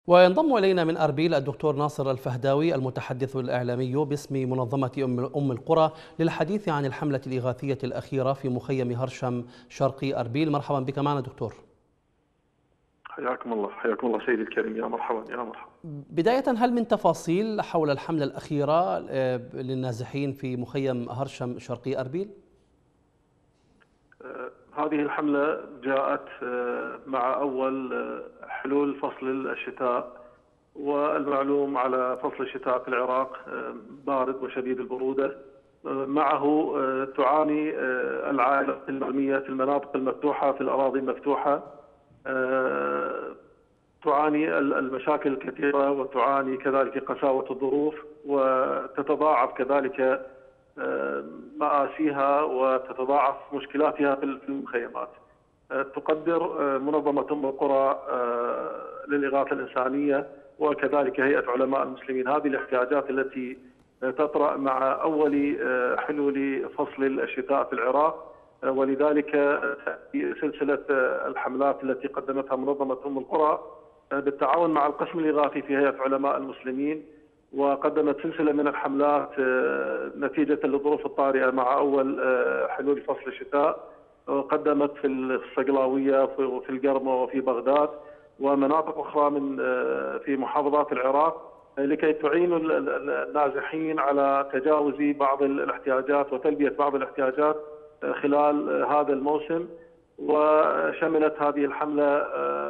وينضم إلينا من أربيل الدكتور ناصر الفهداوي المتحدث الإعلامي باسم منظمة أم القرى للحديث عن الحملة الإغاثية الأخيرة في مخيم هرشم شرقي أربيل. مرحبا بك معنا دكتور. حياكم الله، حياكم الله سيدي الكريم. يا مرحبا يا مرحبا. بداية، هل من تفاصيل حول الحملة الأخيرة للنازحين في مخيم هرشم شرقي أربيل؟ هذه الحملة جاءت مع أول حلول فصل الشتاء، والمعلوم على فصل الشتاء في العراق بارد وشديد البرودة. معه تعاني العائلات المرمية في المناطق المفتوحة في الأراضي المفتوحة، تعاني المشاكل الكثيرة، وتعاني كذلك قساوة الظروف، وتتضاعف كذلك مآسيها وتتضاعف مشكلاتها في المخيمات. تقدر منظمة أم القرى للإغاثة الإنسانية وكذلك هيئة علماء المسلمين هذه الاحتياجات التي تطرأ مع أول حلول فصل الشتاء في العراق، ولذلك تأتي سلسلة الحملات التي قدمتها منظمة أم القرى بالتعاون مع القسم الإغاثي في هيئة علماء المسلمين، وقدمت سلسلة من الحملات نتيجة للظروف الطارئة مع أول حلول فصل الشتاء. قدمت في الصقلاوية وفي القرمة وفي بغداد ومناطق أخرى من في محافظات العراق لكي تعين النازحين على تجاوز بعض الاحتياجات وتلبية بعض الاحتياجات خلال هذا الموسم. وشملت هذه الحملة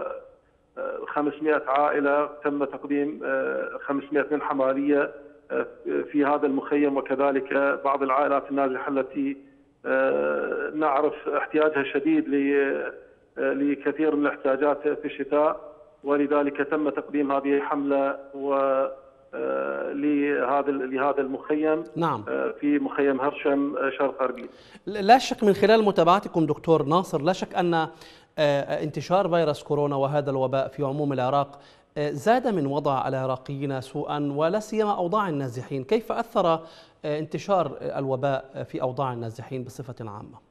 500 عائلة، تم تقديم 500 منحة مالية في هذا المخيم، وكذلك بعض العائلات النازحة التي نعرف احتياجها الشديد لكثير من الاحتياجات في الشتاء، ولذلك تم تقديم هذه الحملة لهذا المخيم. نعم. في مخيم هرشم شرق أربيل. لا شك من خلال متابعتكم دكتور ناصر، لا شك أن انتشار فيروس كورونا وهذا الوباء في عموم العراق زاد من وضع العراقيين سوءا، ولا سيما أوضاع النازحين. كيف أثر انتشار الوباء في أوضاع النازحين بصفة عامة؟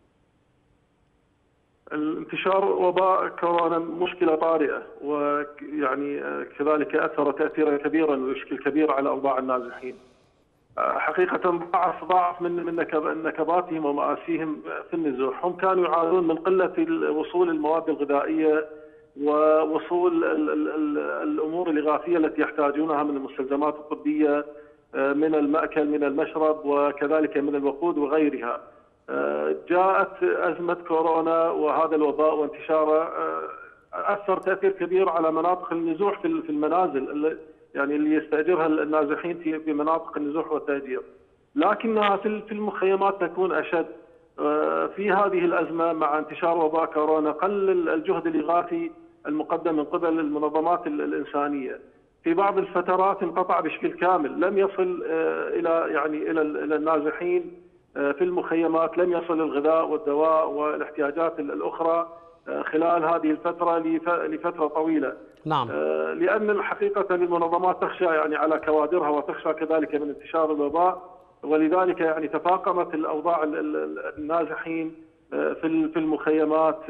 الانتشار وباء كورونا مشكلة طارئة، ويعني كذلك أثر تأثيرا كبيرا ويشكل كبير على أوضاع النازحين. حقيقة ضاعف من نكباتهم ومآسيهم في النزوح. هم كانوا يعانون من قلة وصول المواد الغذائية ووصول الأمور الإغاثية التي يحتاجونها من المستلزمات الطبية، من المأكل، من المشرب، وكذلك من الوقود وغيرها. جاءت أزمة كورونا وهذا الوباء وانتشاره أثر تأثير كبير على مناطق النزوح في المنازل، يعني اللي يستأجرها النازحين في مناطق النزوح والتهجير، لكنها في المخيمات تكون أشد. في هذه الأزمة مع انتشار وباء كورونا قل الجهد الإغاثي المقدم من قبل المنظمات الإنسانية. في بعض الفترات انقطع بشكل كامل، لم يصل إلى النازحين في المخيمات، لم يصل الغذاء والدواء والاحتياجات الأخرى خلال هذه الفترة لفترة طويلة. نعم. لأن الحقيقة المنظمات تخشى على كوادرها وتخشى كذلك من انتشار الوباء، ولذلك تفاقمت الأوضاع النازحين في المخيمات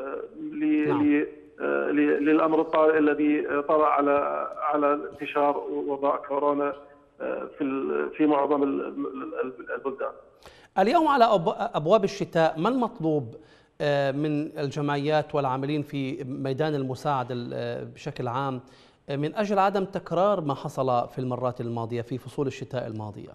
للأمر الطارئ الذي طرأ على انتشار وباء كورونا في معظم البلدان. اليوم على أبواب الشتاء، ما المطلوب من الجمعيات والعاملين في ميدان المساعدة بشكل عام من أجل عدم تكرار ما حصل في المرات الماضية في فصول الشتاء الماضية؟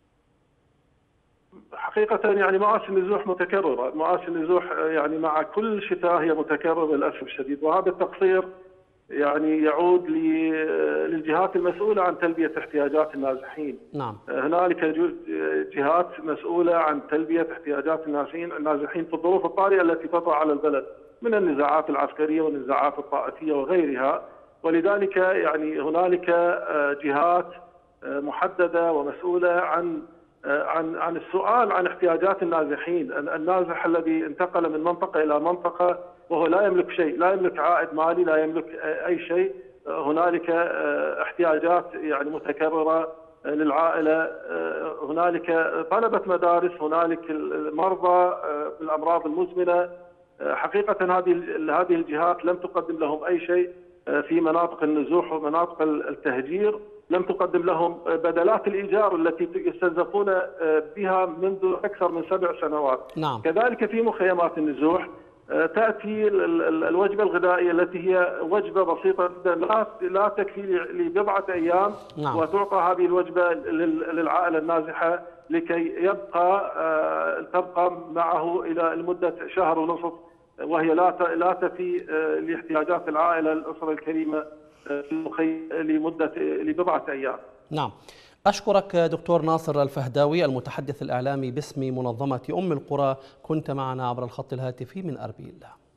حقيقة مآسي النزوح متكررة، مآسي النزوح مع كل شتاء هي متكررة للأسف الشديد، وهذا التقصير يعود للجهات المسؤولة عن تلبية احتياجات النازحين. نعم. هنالك جهات مسؤولة عن تلبية احتياجات النازحين في الظروف الطارئة التي تطرأ على البلد من النزاعات العسكرية والنزاعات الطائفية وغيرها، ولذلك هنالك جهات محددة ومسؤولة عن السؤال عن احتياجات النازحين. النازح الذي انتقل من منطقة إلى منطقة وهو لا يملك شيء، لا يملك عائد مالي، لا يملك أي شيء، هنالك احتياجات متكررة للعائلة، هنالك طلبة مدارس، هنالك مرضى بالأمراض المزمنة. حقيقة هذه الجهات لم تقدم لهم أي شيء، في مناطق النزوح ومناطق التهجير لم تقدم لهم بدلات الإيجار التي يستنزفون بها منذ أكثر من 7 سنوات. نعم. كذلك في مخيمات النزوح تأتي الوجبة الغذائية التي هي وجبة بسيطة جدا لا تكفي لبضعة أيام. نعم. وتعطى هذه الوجبة للعائلة النازحة لكي تبقى معه إلى لمدة شهر ونصف، وهي لا تفي لاحتياجات العائلة الأسرة الكريمة لبضعة أيام. نعم. أشكرك دكتور ناصر الفهداوي المتحدث الإعلامي باسم منظمة أم القرى، كنت معنا عبر الخط الهاتفي من أربيل.